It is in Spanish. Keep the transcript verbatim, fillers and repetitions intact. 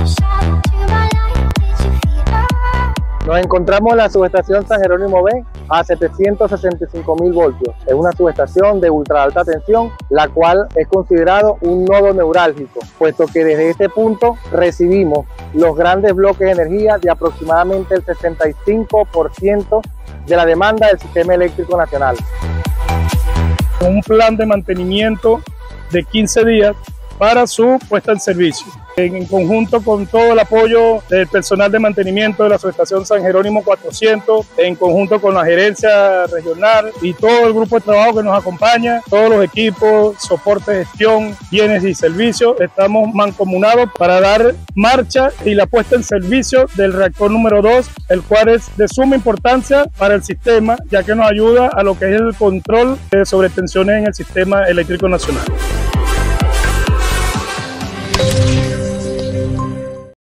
Nos encontramos en la subestación San Jerónimo B a setecientos sesenta y cinco mil voltios. Es una subestación de ultra alta tensión, la cual es considerado un nodo neurálgico, puesto que desde este punto recibimos los grandes bloques de energía de aproximadamente el sesenta y cinco por ciento de la demanda del sistema eléctrico nacional. Un plan de mantenimiento de quince días para su puesta en servicio, en conjunto con todo el apoyo del personal de mantenimiento de la subestación San Jerónimo cuatrocientos, en conjunto con la gerencia regional y todo el grupo de trabajo que nos acompaña, todos los equipos, soporte, gestión, bienes y servicios. Estamos mancomunados para dar marcha y la puesta en servicio del reactor número dos, el cual es de suma importancia para el sistema, ya que nos ayuda a lo que es el control de sobretensiones en el sistema eléctrico nacional.